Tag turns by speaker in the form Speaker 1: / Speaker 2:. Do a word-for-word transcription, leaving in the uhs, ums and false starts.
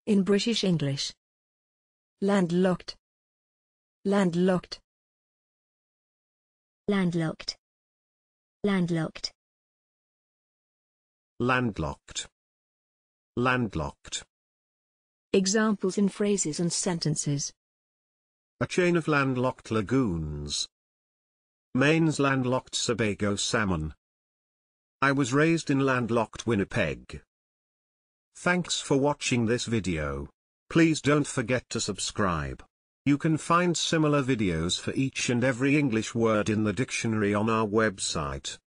Speaker 1: In British English. Landlocked. Landlocked.
Speaker 2: Landlocked. Landlocked.
Speaker 3: Landlocked. Landlocked.
Speaker 1: Examples in phrases and sentences.
Speaker 3: A chain of landlocked lagoons. Maine's landlocked Sebago salmon. I was raised in landlocked Winnipeg. Thanks for watching this video. Please don't forget to subscribe. You can find similar videos for each and every English word in the dictionary on our website.